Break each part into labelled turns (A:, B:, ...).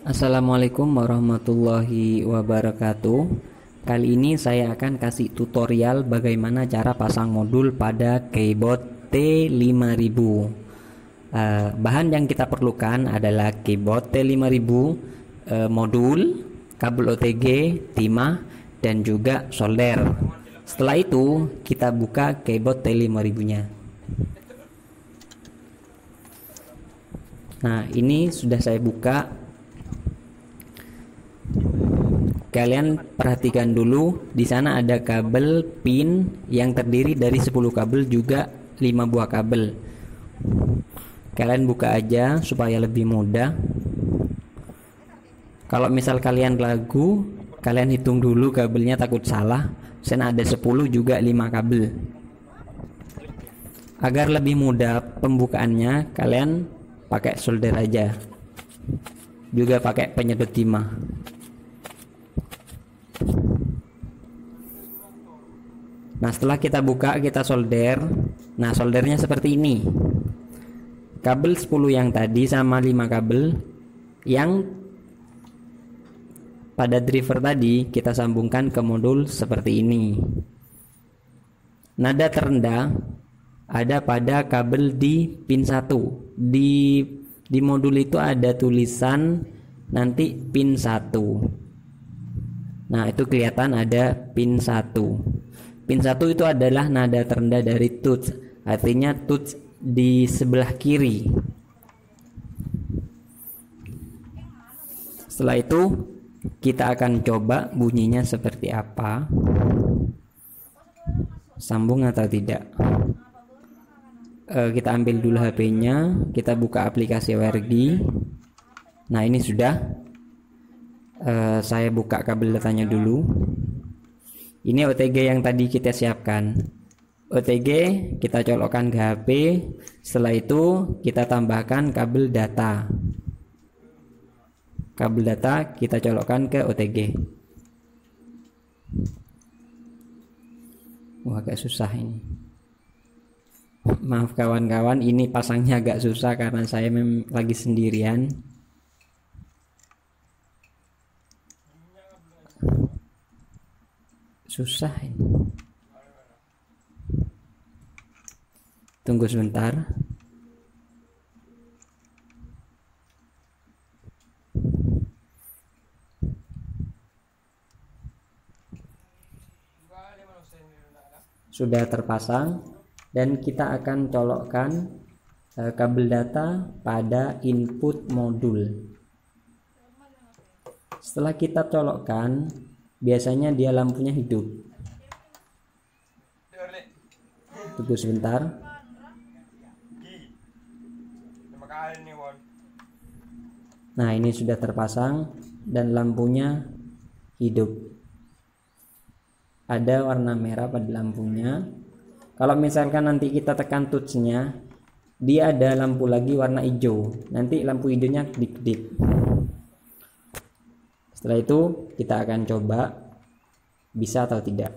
A: Assalamualaikum warahmatullahi wabarakatuh. Kali ini saya akan kasih tutorial bagaimana cara pasang modul pada keyboard T5000. Bahan yang kita perlukan adalah keyboard T5000, modul, kabel OTG, timah, dan juga solder. Setelah itu kita buka keyboard T5000-nya. Nah, ini sudah saya buka. Kalian perhatikan dulu, di sana ada kabel pin yang terdiri dari 10 kabel, juga 5 buah kabel. Kalian buka aja supaya lebih mudah. Kalau misal kalian ragu, kalian hitung dulu kabelnya, takut salah. Sana ada 10 juga 5 kabel. Agar lebih mudah pembukaannya, kalian pakai solder aja. Juga pakai penyedot timah. Nah, setelah kita buka, kita solder. Nah, soldernya seperti ini. Kabel 10 yang tadi sama 5 kabel yang pada driver tadi kita sambungkan ke modul seperti ini. Nada terendah ada pada kabel di pin 1. Di modul itu ada tulisan nanti pin 1. Nah, itu kelihatan ada pin 1. Pin 1 itu adalah nada terendah dari touch, artinya touch di sebelah kiri. Setelah itu kita akan coba bunyinya seperti apa, sambung atau tidak. Kita ambil dulu HP-nya, kita buka aplikasi ORG. Nah, ini sudah. Saya buka kabel datanya dulu. Ini OTG yang tadi kita siapkan. OTG kita colokkan ke HP. Setelah itu kita tambahkan kabel data. Kabel data kita colokkan ke OTG. Wah, agak susah ini. Maaf kawan-kawan, ini pasangnya agak susah karena saya lagi sendirian. Susah ini. Tunggu sebentar. Sudah terpasang dan kita akan colokkan kabel data pada input modul. Setelah kita colokkan, biasanya dia lampunya hidup. Tunggu sebentar. Nah, ini sudah terpasang dan lampunya hidup. Ada warna merah pada lampunya. Kalau misalkan nanti kita tekan touch-nya, dia ada lampu lagi warna hijau. Nanti lampu hijaunya kedip-kedip. Setelah itu kita akan coba bisa atau tidak.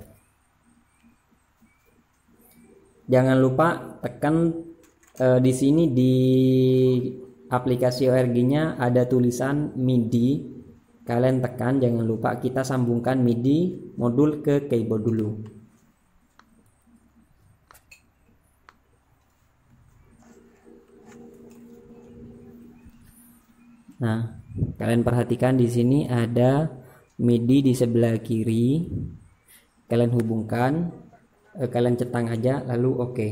A: Jangan lupa tekan di sini di aplikasi ORG-nya ada tulisan MIDI. Kalian tekan, jangan lupa kita sambungkan MIDI modul ke keyboard dulu. Nah, kalian perhatikan di sini ada MIDI di sebelah kiri. Kalian hubungkan, kalian centang aja lalu oke.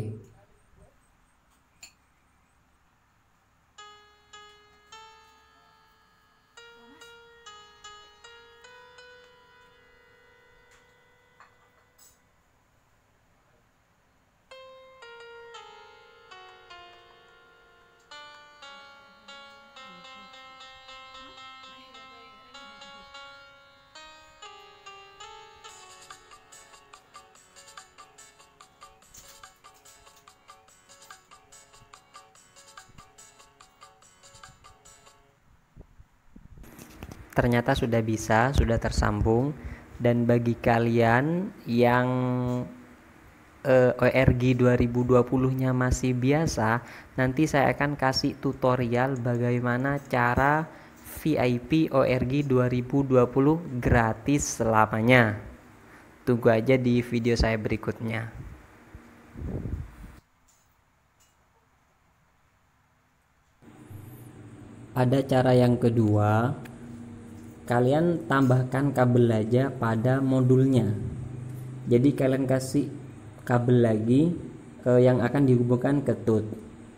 A: Ternyata sudah bisa, sudah tersambung. Dan bagi kalian yang ORG 2020-nya masih biasa, nanti saya akan kasih tutorial bagaimana cara VIP ORG 2020 gratis selamanya. Tunggu aja di video saya berikutnya. Ada cara yang kedua, kalian tambahkan kabel aja pada modulnya. Jadi kalian kasih kabel lagi yang akan dihubungkan ke tooth.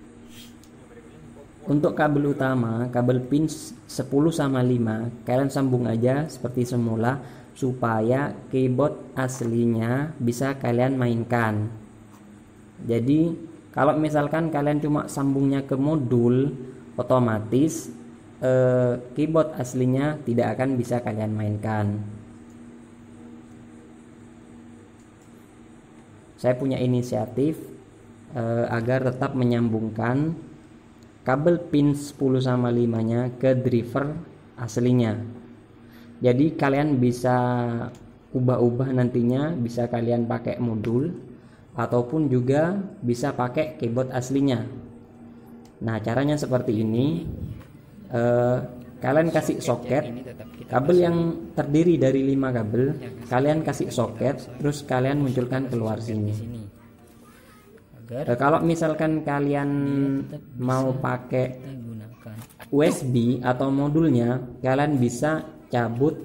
A: Untuk kabel utama, kabel pin 10/5 kalian sambung aja seperti semula supaya keyboard aslinya bisa kalian mainkan. Jadi kalau misalkan kalian cuma sambungnya ke modul, otomatis keyboard aslinya tidak akan bisa kalian mainkan. Saya punya inisiatif agar tetap menyambungkan kabel pin 10/5 nya ke driver aslinya. Jadi kalian bisa ubah-ubah nantinya, bisa kalian pakai modul ataupun juga bisa pakai keyboard aslinya. Nah, caranya seperti ini. Kalian kasih soket, kabel yang terdiri dari 5 kabel kalian kasih soket, terus kalian munculkan keluar sini. Kalau misalkan kalian mau pakai USB atau modulnya, kalian bisa cabut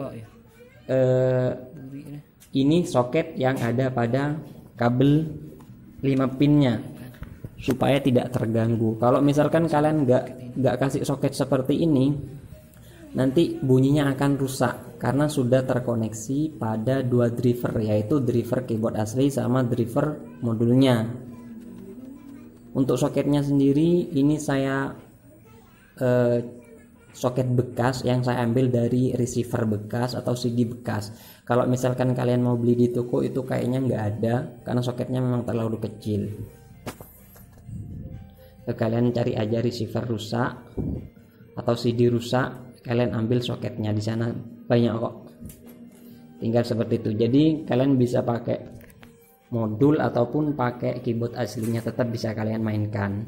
A: ini soket yang ada pada kabel 5 pinnya supaya tidak terganggu. Kalau misalkan kalian nggak kasih soket seperti ini, nanti bunyinya akan rusak karena sudah terkoneksi pada 2 driver, yaitu driver keyboard asli sama driver modulnya. Untuk soketnya sendiri ini saya soket bekas yang saya ambil dari receiver bekas atau CD bekas. Kalau misalkan kalian mau beli di toko itu kayaknya nggak ada karena soketnya memang terlalu kecil. Kalian cari aja receiver rusak atau CD rusak, kalian ambil soketnya, di sana banyak kok. Tinggal seperti itu. Jadi kalian bisa pakai modul ataupun pakai keyboard aslinya, tetap bisa kalian mainkan.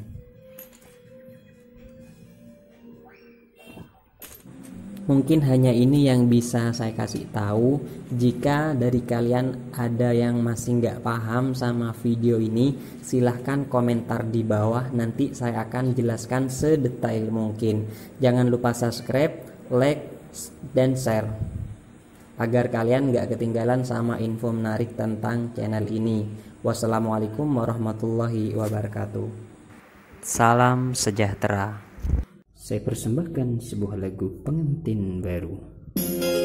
A: Mungkin hanya ini yang bisa saya kasih tahu. Jika dari kalian ada yang masih nggak paham sama video ini, silahkan komentar di bawah, nanti saya akan jelaskan sedetail mungkin. Jangan lupa subscribe, like, dan share agar kalian nggak ketinggalan sama info menarik tentang channel ini. Wassalamualaikum warahmatullahi wabarakatuh. Salam sejahtera. Saya persembahkan sebuah lagu pengantin baru.